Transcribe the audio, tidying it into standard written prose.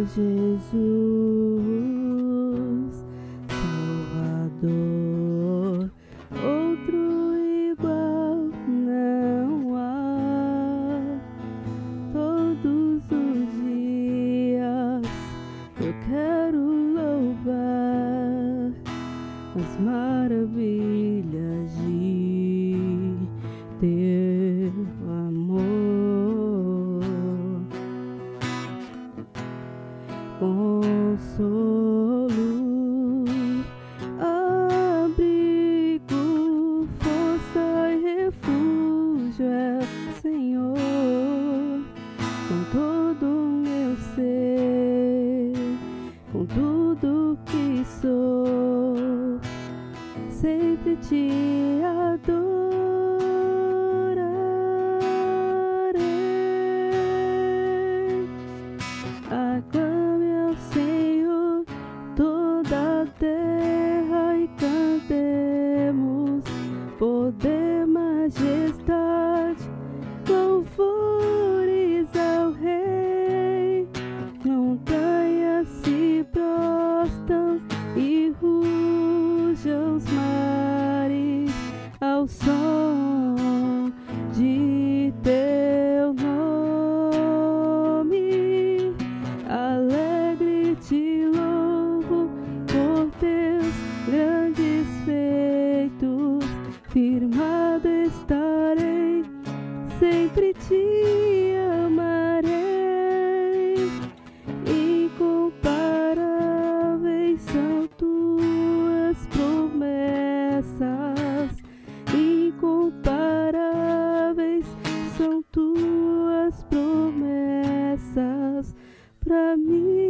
Jesus, Salvador, outro igual não há. Todos os dias eu quero louvar as maravilhas de teu amor. Consolo, abrigo, força e refúgio é o Senhor. Com todo o meu ser, com tudo que sou, sempre te adorarei. Aclame ao Senhor toda a terra e cantemos poder, majestade, louvores ao Rei. Montanhas se prostram e rujam os mares ao som de teu nome. Alegre te louvo por teus grandes feitos, firmado estarei, sempre te amarei. Incomparáveis são tuas promessas, incomparáveis são tuas promessas pra mim.